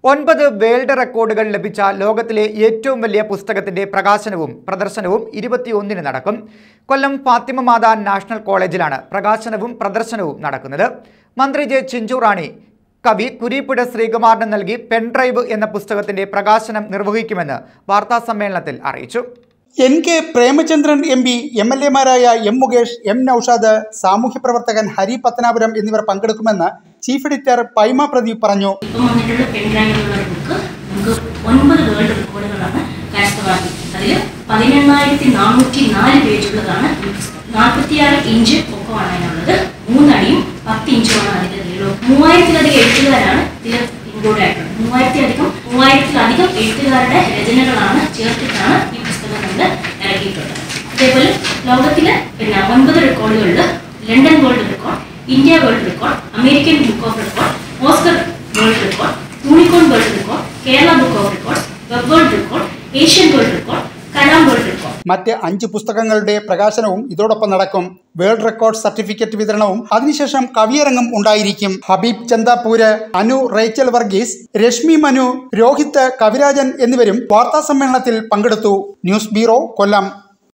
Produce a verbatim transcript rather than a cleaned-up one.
ഒൻപത് വേൾഡ് റെക്കോർഡുകൾ ലഭിച്ച ലോകത്തിലെ ഏറ്റവും വലിയ പുസ്തകത്തിന്റെ പ്രകാശനവും പ്രദർശനവും ഇരുപത്തിയൊന്നിന് നടക്കും. കൊല്ലം ഫാത്തിമ മാതാ നാഷണൽ കോളേജിലാണ് പ്രകാശനവും പ്രദർശനവും നടക്കുന്നത്. മന്ത്രി ജെ ചിഞ്ചുറാണി കവി കുരീപ്പുഴ ശ്രീകുമാറിന് നൽകി പെൻഡ്രൈവ് എന്ന പുസ്തകത്തിന്റെ പ്രകാശനം നിർവഹിക്കുമെന്ന് വാർത്താസമ്മേളനത്തിൽ അറിയിച്ചു. N K Premachandran M P, M L എമാരായ എം മുകേഷ്, എം നൌഷാദ്, സാമൂഹ്യ പ്രവർത്തകൻ ഹരി പത്തനാപുരം എന്നിവർ പങ്കെടുക്കുമെന്ന് ചീഫ് എഡിറ്റർ പൈമ പ്രദീപ് പറഞ്ഞു. പതിനെണ്ണായിരത്തി നാനൂറ്റി നാല് പേജുള്ളതാണ്. നാൽപ്പത്തിയാറ് ഇഞ്ച് പൊക്കമാണ് അതിനുള്ളത്. മൂന്നടിയും പത്ത് ഇഞ്ചുമാണ് അതിന്റെ നീളവും. മൂവായിരത്തിലധികം എഴുത്തുകാരാണ് ഇതിൽ ഇൻക്ലൂഡ് ആയിട്ടുള്ളത്. മൂവായിരത്തി അധികം മൂവായിരത്തിലധികം എഴുത്തുകാരുടെ രചനകളാണ് ചേർത്തിട്ടാണ് ഈ പുസ്തകം നമ്മൾ ഇറക്കിയിട്ടുള്ളത്. അതേപോലെ ലോകത്തിലെ പിന്നെ ഒൻപത് റെക്കോർഡുകളിൽ London world record, India world record, American book of record, Oscar world record, unicorn world record, Kerala book of record, web world record, Asian world record, Kalam world record. മറ്റ് അഞ്ച് പുസ്തകങ്ങളുടെ പ്രകാശനവും ഇതോടൊപ്പം നടക്കും. വേൾഡ് റെക്കോർഡ് സർട്ടിഫിക്കറ്റ് വിതരണവും അതിനുശേഷം കവിയരങ്ങും ഉണ്ടായിരിക്കും. ഹബീബ് ചന്ദാപൂര്, അനു റേച്ചൽ വർഗീസ്, രശ്മി മനു, രോഹിത്, കവിരാജൻ എന്നിവരും വാർത്താ സമ്മേളനത്തിൽ പങ്കെടുത്തു. ന്യൂസ് ബ്യൂറോ, കൊല്ലം.